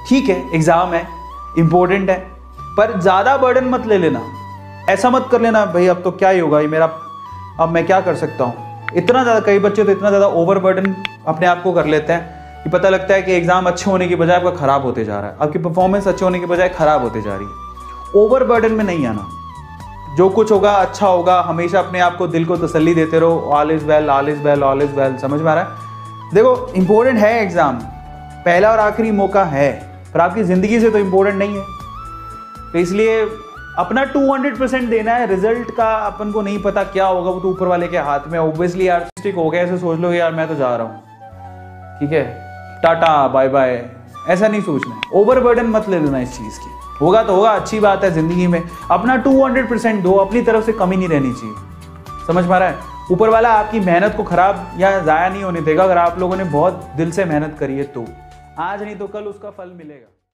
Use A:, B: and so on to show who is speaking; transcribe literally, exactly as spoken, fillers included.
A: ठीक है एग्जाम है, इंपॉर्टेंट है, पर ज़्यादा बर्डन मत ले लेना। ऐसा मत कर लेना भाई अब तो क्या ही होगा, ये मेरा अब मैं क्या कर सकता हूँ। इतना ज़्यादा, कई बच्चे तो इतना ज़्यादा ओवर बर्डन अपने आप को कर लेते हैं कि पता लगता है कि एग्जाम अच्छे होने की बजाय आपका ख़राब होते जा रहा है, आपकी परफॉर्मेंस अच्छे होने की बजाय ख़राब होते जा रही है। ओवर बर्डन में नहीं आना, जो कुछ होगा अच्छा होगा। हमेशा अपने आप को दिल को तसल्ली देते रहो, all is well, all is well, all is well. समझ में आ रहा है? देखो इंपॉर्टेंट है एग्ज़ाम, पहला और आखिरी मौका है, पर आपकी ज़िंदगी से तो इम्पोर्टेंट नहीं है। तो इसलिए अपना टू हंड्रेड परसेंट देना है। रिजल्ट का अपन को नहीं पता क्या होगा, वो तो ऊपर वाले के हाथ में। ऑब्वियसली यार स्टिक हो गया, ऐसे सोच लो यार मैं तो जा रहा हूँ, ठीक है, टाटा बाय बाय, ऐसा नहीं सोचना है। ओवर बर्डन मत ले लेना इस चीज़ की। होगा तो होगा, अच्छी बात है, ज़िंदगी में अपना टू हंड्रेड परसेंट दो, अपनी तरफ से कमी नहीं रहनी चाहिए। समझ पा रहा है? ऊपर वाला आपकी मेहनत को खराब या ज़ाया नहीं होने देगा अगर आप लोगों ने बहुत दिल से मेहनत करी है तो। आज नहीं तो कल उसका फल मिलेगा।